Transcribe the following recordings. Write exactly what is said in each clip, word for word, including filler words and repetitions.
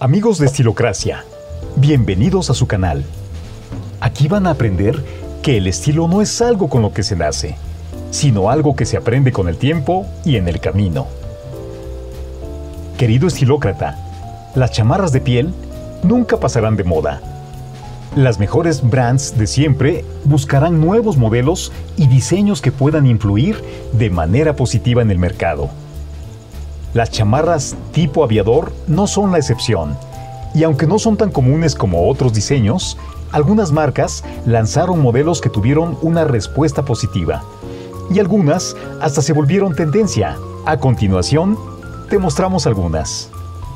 Amigos de Estilocracia, bienvenidos a su canal. Aquí van a aprender que el estilo no es algo con lo que se nace, sino algo que se aprende con el tiempo y en el camino. Querido estilócrata, las chamarras de piel nunca pasarán de moda. Las mejores brands de siempre buscarán nuevos modelos y diseños que puedan influir de manera positiva en el mercado. Las chamarras tipo aviador no son la excepción, y aunque no son tan comunes como otros diseños, algunas marcas lanzaron modelos que tuvieron una respuesta positiva, y algunas hasta se volvieron tendencia. A continuación, te mostramos algunas.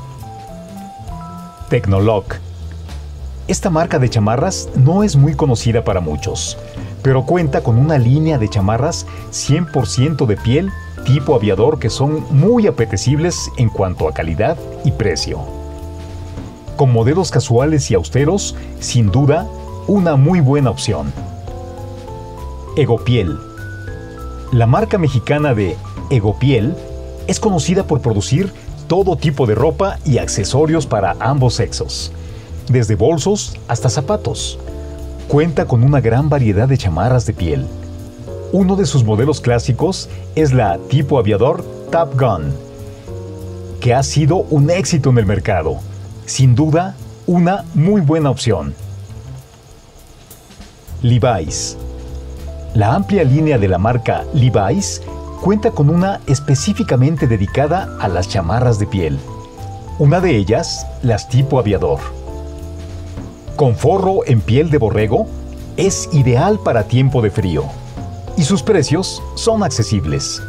Technoloc. Esta marca de chamarras no es muy conocida para muchos, pero cuenta con una línea de chamarras cien por ciento de piel tipo aviador que son muy apetecibles en cuanto a calidad y precio. Con modelos casuales y austeros, sin duda, una muy buena opción. Egopiel. La marca mexicana de Egopiel es conocida por producir todo tipo de ropa y accesorios para ambos sexos, desde bolsos hasta zapatos. Cuenta con una gran variedad de chamarras de piel. Uno de sus modelos clásicos es la tipo aviador Top Gun, que ha sido un éxito en el mercado. Sin duda, una muy buena opción. Levi's. La amplia línea de la marca Levi's cuenta con una específicamente dedicada a las chamarras de piel. Una de ellas, las tipo aviador. Con forro en piel de borrego, es ideal para tiempo de frío, y sus precios son accesibles.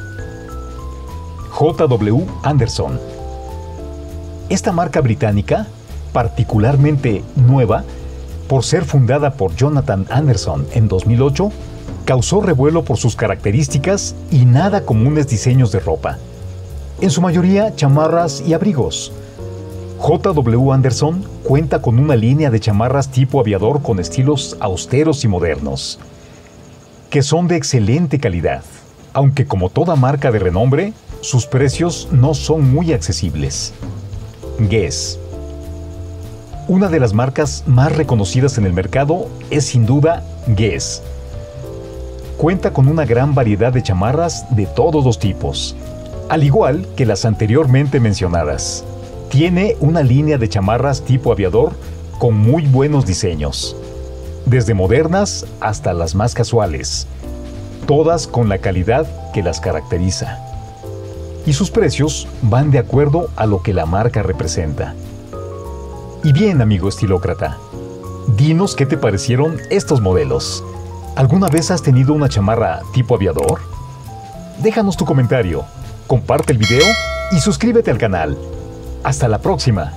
J W Anderson. Esta marca británica, particularmente nueva, por ser fundada por Jonathan Anderson en dos mil ocho, causó revuelo por sus características y nada comunes diseños de ropa, en su mayoría chamarras y abrigos. J W Anderson cuenta con una línea de chamarras tipo aviador con estilos austeros y modernos, que son de excelente calidad, aunque como toda marca de renombre, sus precios no son muy accesibles. Guess. Una de las marcas más reconocidas en el mercado es sin duda Guess. Cuenta con una gran variedad de chamarras de todos los tipos, al igual que las anteriormente mencionadas. Tiene una línea de chamarras tipo aviador con muy buenos diseños, desde modernas hasta las más casuales, todas con la calidad que las caracteriza. Y sus precios van de acuerdo a lo que la marca representa. Y bien, amigo estilócrata, dinos qué te parecieron estos modelos. ¿Alguna vez has tenido una chamarra tipo aviador? Déjanos tu comentario, comparte el video y suscríbete al canal. ¡Hasta la próxima!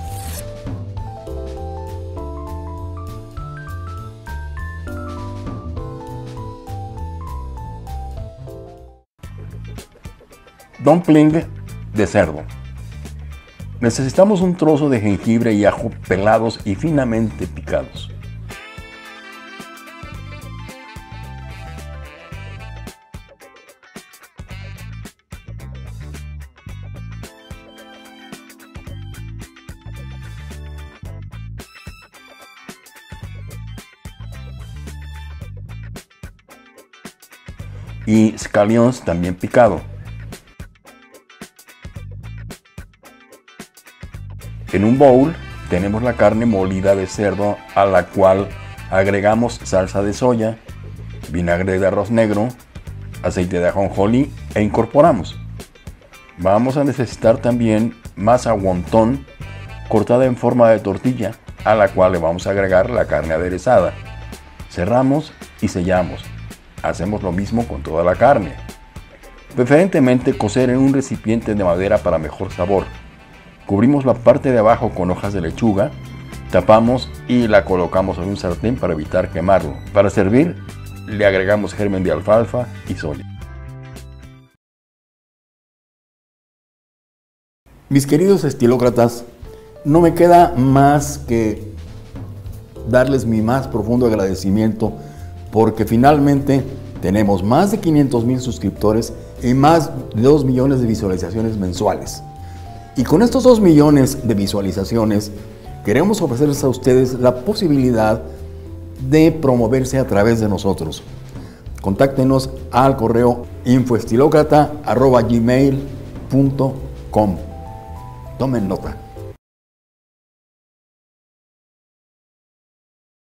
Dumpling de cerdo. Necesitamos un trozo de jengibre y ajo pelados y finamente picados. Y scallions también picado. En un bowl tenemos la carne molida de cerdo, a la cual agregamos salsa de soya, vinagre de arroz negro, aceite de ajonjolí e incorporamos. Vamos a necesitar también masa wonton cortada en forma de tortilla, a la cual le vamos a agregar la carne aderezada. Cerramos y sellamos. Hacemos lo mismo con toda la carne. Preferentemente cocer en un recipiente de madera para mejor sabor. Cubrimos la parte de abajo con hojas de lechuga, tapamos y la colocamos en un sartén para evitar quemarlo. Para servir, le agregamos germen de alfalfa y soya. Mis queridos estilócratas, no me queda más que darles mi más profundo agradecimiento, porque finalmente tenemos más de quinientos mil suscriptores y más de dos millones de visualizaciones mensuales. Y con estos dos millones de visualizaciones, queremos ofrecerles a ustedes la posibilidad de promoverse a través de nosotros. Contáctenos al correo infoestilócrata arroba gmail punto com. Tomen nota.